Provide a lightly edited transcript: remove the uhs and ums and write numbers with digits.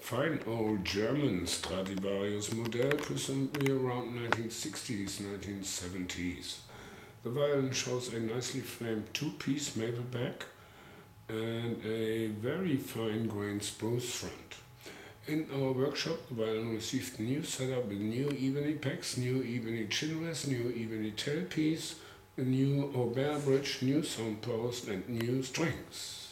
fine old German Stradiuarius model presumably around 1960s, 1970s. The violin shows a nicely framed two-piece maple back and a very fine-grained spruce front. In our workshop, the violin received a new setup with new ebony pecs, new ebony chin rest, new ebony tailpiece, a new Aubert bridge, new sound post and new strings.